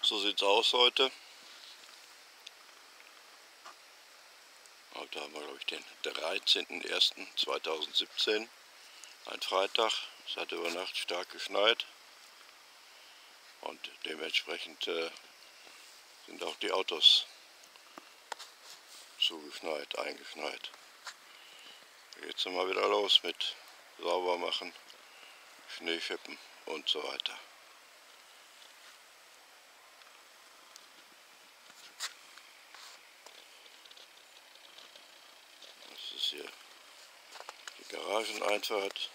So sieht's aus heute. Heute haben wir, glaube ich, den 13.01.2017, ein Freitag. Es hat über Nacht stark geschneit und dementsprechend sind auch die Autos zugeschneit, eingeschneit. Da geht's dann mal wieder los mit Saubermachen, Schneeschippen und so weiter. Das ist hier die Garageneinfahrt.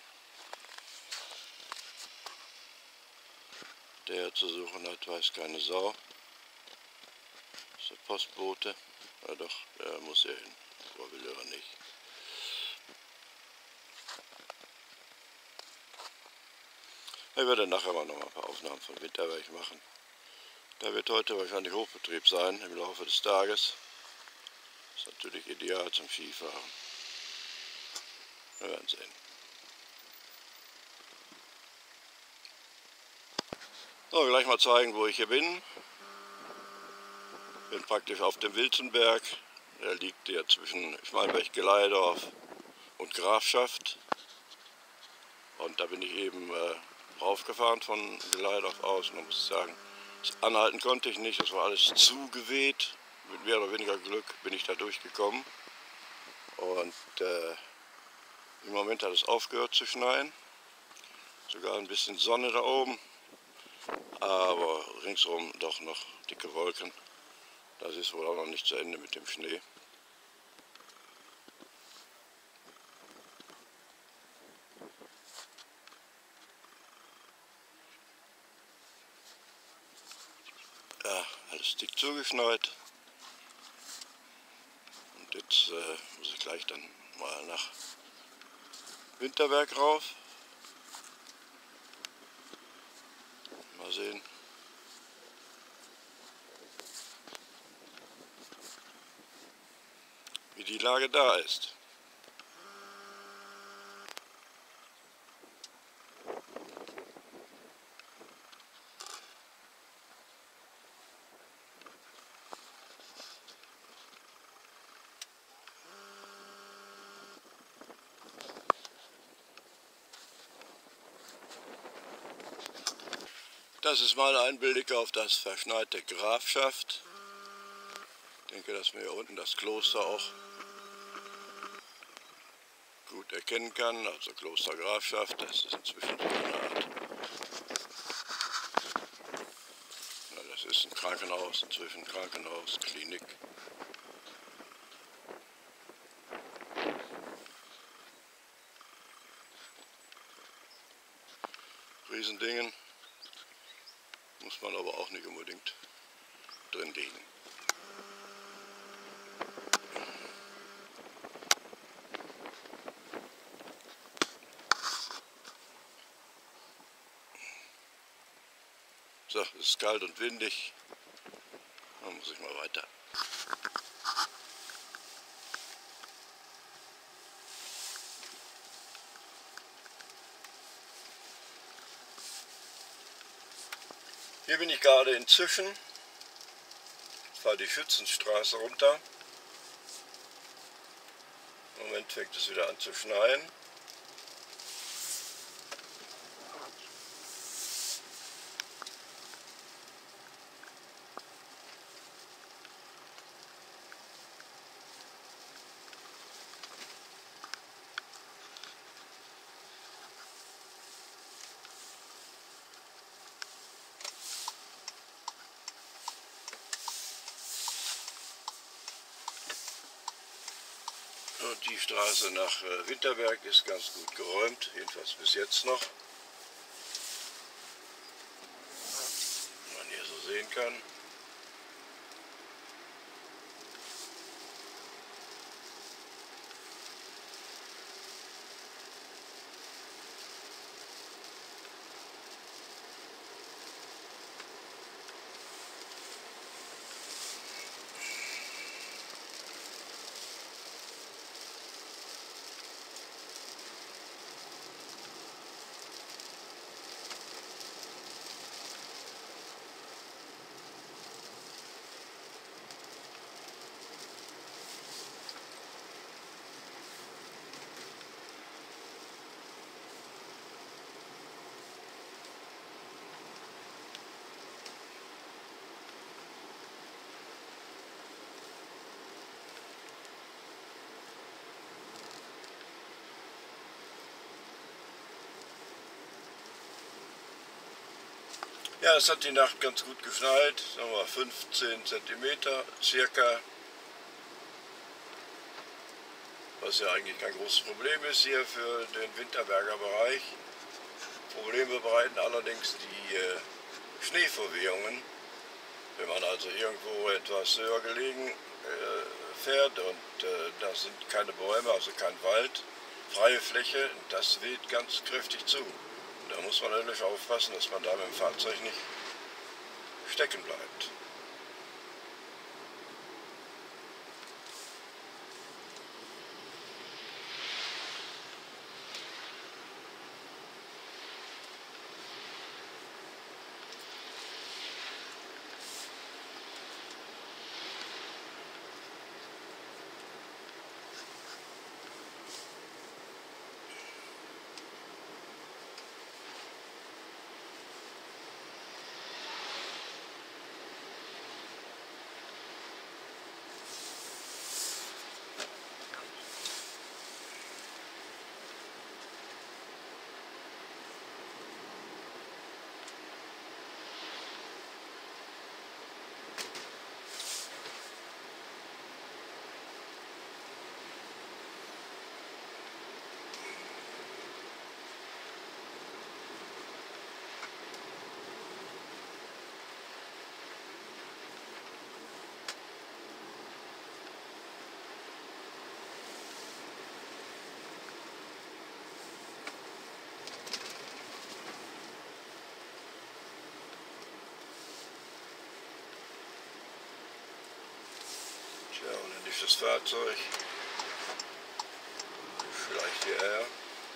Der hier zu suchen hat, weiß keine Sau. Das ist der Postbote. Ja doch, der muss hier hin. Aber will er nicht. Ich werde nachher mal noch ein paar Aufnahmen vom Winterberg machen. Da wird heute wahrscheinlich Hochbetrieb sein im Laufe des Tages. Das ist natürlich ideal zum Skifahren. Wir werden sehen. So, gleich mal zeigen, wo ich hier bin. Ich bin praktisch auf dem Wilzenberg. Der liegt hier zwischen Schmalberg-Geleidorf und Grafschaft. Und da bin ich eben raufgefahren von Geleidorf aus. Und da muss ich sagen, anhalten konnte ich nicht. Es war alles zugeweht. Mit mehr oder weniger Glück bin ich da durchgekommen. Und im Moment hat es aufgehört zu schneien. Sogar ein bisschen Sonne da oben. Aber ringsherum doch noch dicke Wolken. Das ist wohl auch noch nicht zu Ende mit dem Schnee. Ja, alles dick zugeschneit. Und jetzt muss ich gleich dann mal nach Winterberg rauf. Mal sehen. Wie die Lage da ist. Das ist mal ein Blick auf das verschneite Grafschaft. Ich denke, dass man hier unten das Kloster auch gut erkennen kann. Also Kloster Grafschaft, das ist inzwischen so eine Art. Ja, das ist ein Krankenhaus, inzwischen Krankenhaus, Klinik. Riesendingen. Muss man aber auch nicht unbedingt drin liegen. So, es ist kalt und windig. Dann muss ich mal weiter. Hier bin ich gerade in Züschen. Ich fahre die Schützenstraße runter. Im Moment fängt es wieder an zu schneien. Und die Straße nach Winterberg ist ganz gut geräumt, jedenfalls bis jetzt noch. Wie man hier so sehen kann. Ja, es hat die Nacht ganz gut geschneit, sagen wir 15 cm circa, was ja eigentlich kein großes Problem ist hier für den Winterberger Bereich. Probleme bereiten allerdings die Schneeverwehungen, wenn man also irgendwo etwas höher gelegen fährt und da sind keine Bäume, also kein Wald, freie Fläche, das weht ganz kräftig zu. Da muss man natürlich aufpassen, dass man da mit dem Fahrzeug nicht stecken bleibt. Tja, unendliches Fahrzeug, vielleicht hierher.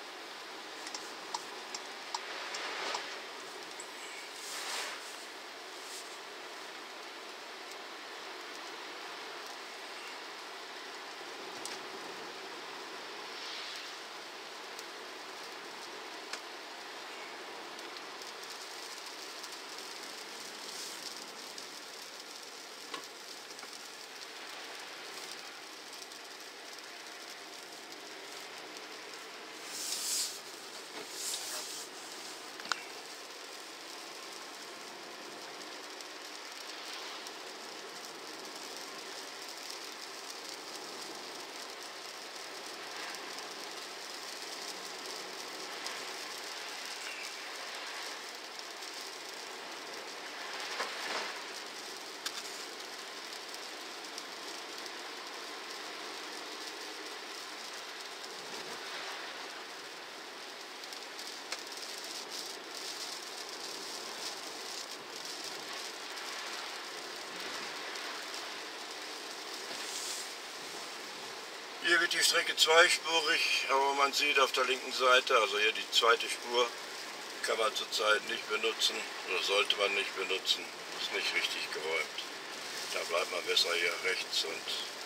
Hier wird die Strecke zweispurig, aber man sieht auf der linken Seite, also hier die zweite Spur, kann man zurzeit nicht benutzen oder sollte man nicht benutzen, ist nicht richtig geräumt. Da bleibt man besser hier rechts und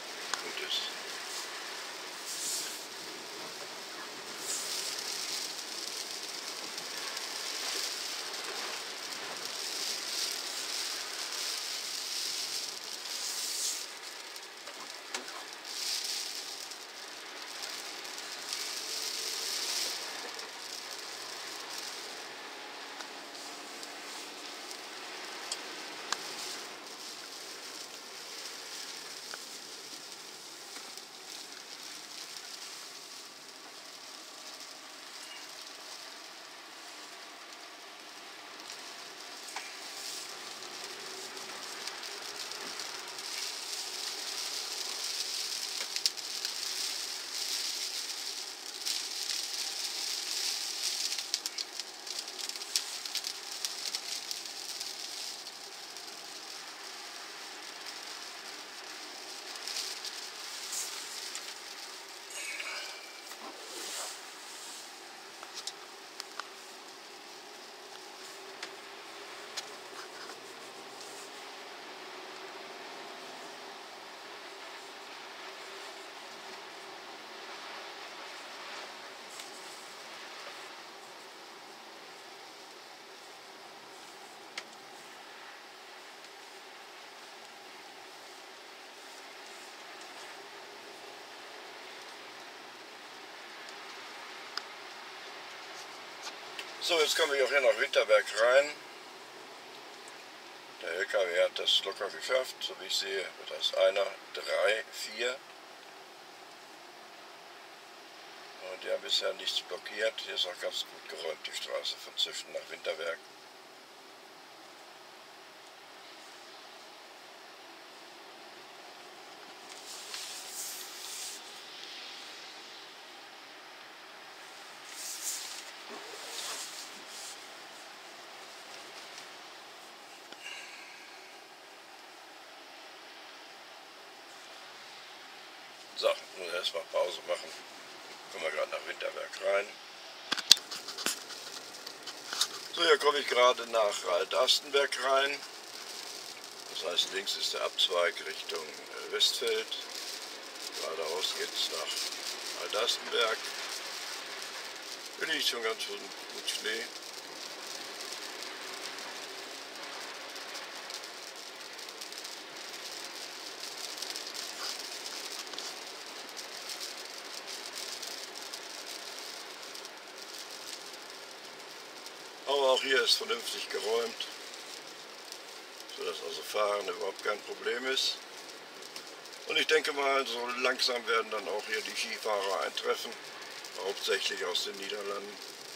gut ist. So, jetzt komme ich auch hier nach Winterberg rein. Der LKW hat das locker geschafft, so wie ich sehe. Das ist einer, 3, 4. Und die haben bisher nichts blockiert. Hier ist auch ganz gut geräumt, die Straße von Züchten nach Winterberg. So, nun erstmal Pause machen. Kommen wir gerade nach Winterberg rein. So, hier komme ich gerade nach Alt-Astenberg rein. Das heißt, links ist der Abzweig Richtung Westfeld. Geradeaus geht es nach Alt-Astenberg. Hier liegt schon ganz schön gut Schnee. Aber auch hier ist vernünftig geräumt, sodass also Fahren überhaupt kein Problem ist. Und ich denke mal, so langsam werden dann auch hier die Skifahrer eintreffen, hauptsächlich aus den Niederlanden.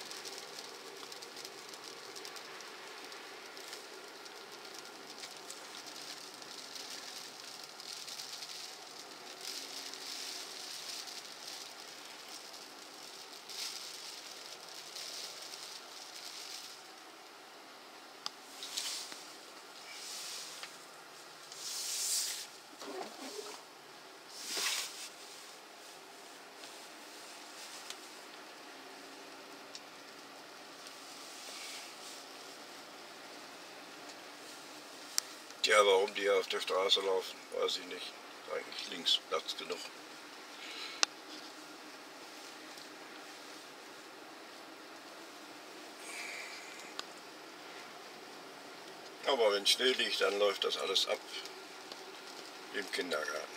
Ja, warum die hier auf der Straße laufen, weiß ich nicht. Eigentlich links Platz genug. Aber wenn Schnee liegt, dann läuft das alles ab im Kindergarten.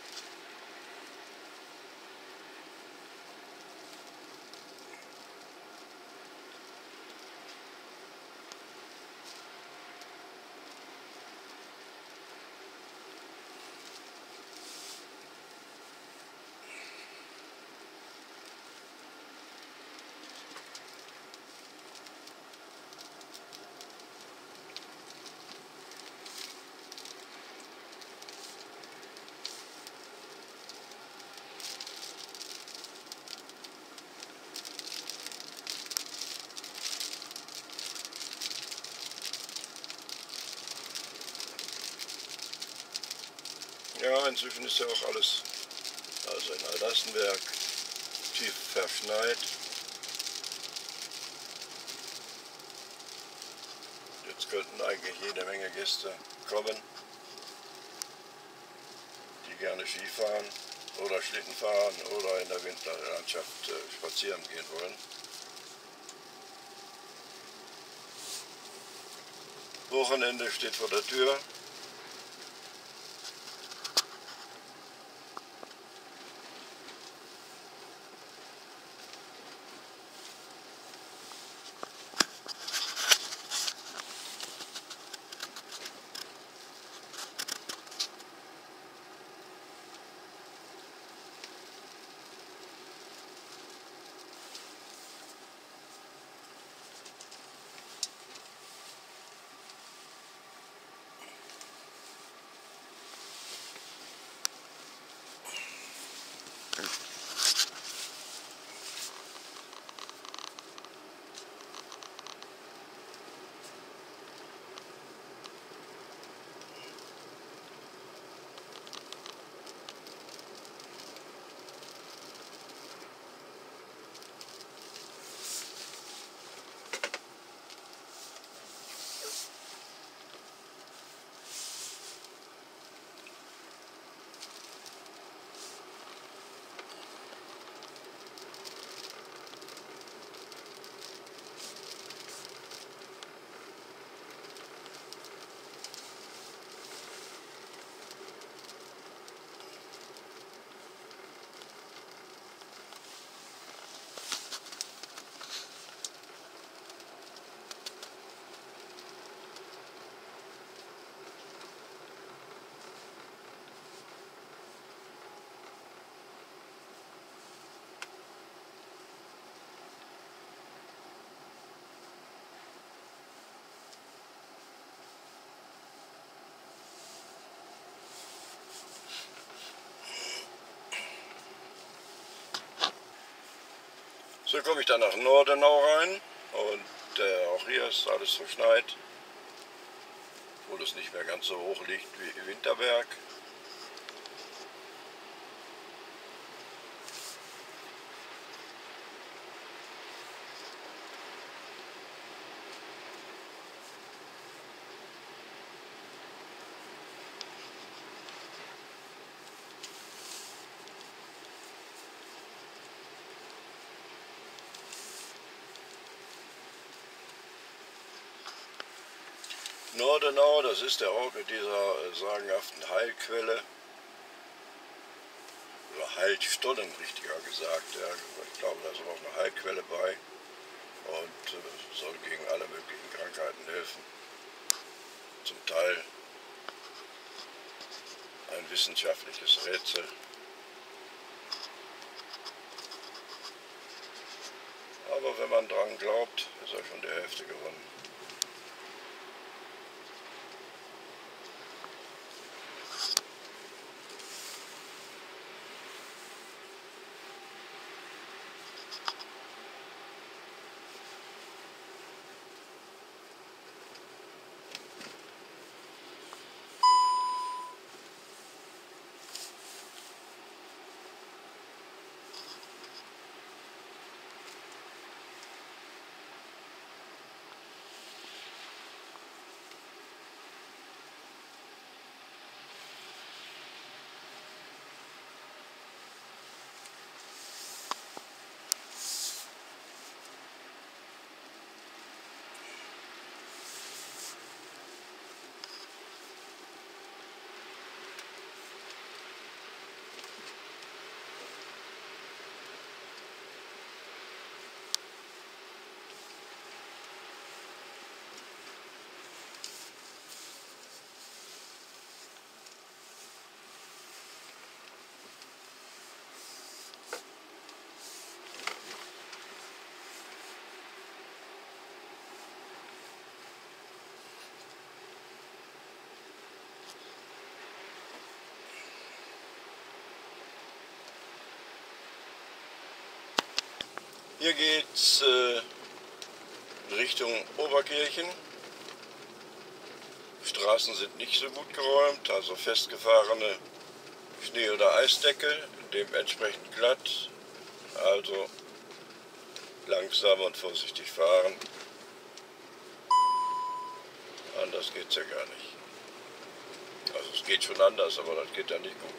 Ja, inzwischen ist ja auch alles, also in Alt-Astenberg, tief verschneit. Jetzt könnten eigentlich jede Menge Gäste kommen, die gerne Ski fahren oder Schlitten fahren oder in der Winterlandschaft spazieren gehen wollen. Wochenende steht vor der Tür. So komme ich dann nach Nordenau rein und auch hier ist alles verschneit, obwohl es nicht mehr ganz so hoch liegt wie Winterberg. Nordenau, das ist der Ort mit dieser sagenhaften Heilquelle, oder Heilstollen richtiger gesagt, ja. Ich glaube, da ist auch eine Heilquelle bei und soll gegen alle möglichen Krankheiten helfen. Zum Teil ein wissenschaftliches Rätsel. Aber wenn man dran glaubt, ist er schon die Hälfte gewonnen. Hier geht's Richtung Oberkirchen. Straßen sind nicht so gut geräumt, also festgefahrene Schnee- oder Eisdecke, dementsprechend glatt. Also langsam und vorsichtig fahren. Anders geht's ja gar nicht. Also es geht schon anders, aber das geht ja nicht gut.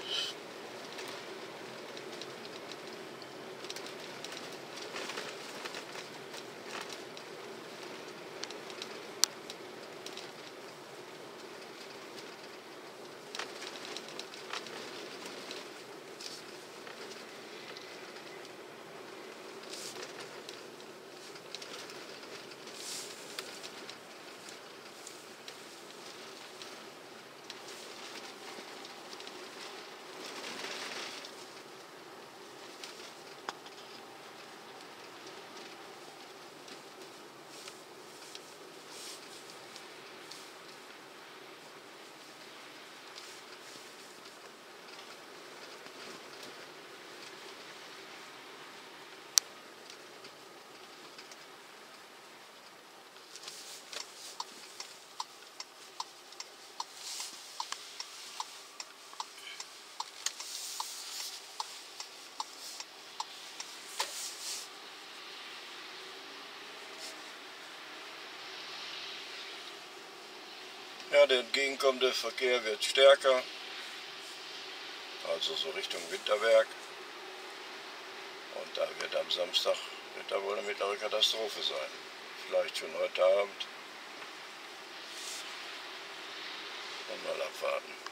Ja, der entgegenkommende Verkehr wird stärker, also so Richtung Winterberg. Und da wird am Samstag da wohl eine mittlere Katastrophe sein. Vielleicht schon heute Abend. Und mal abwarten.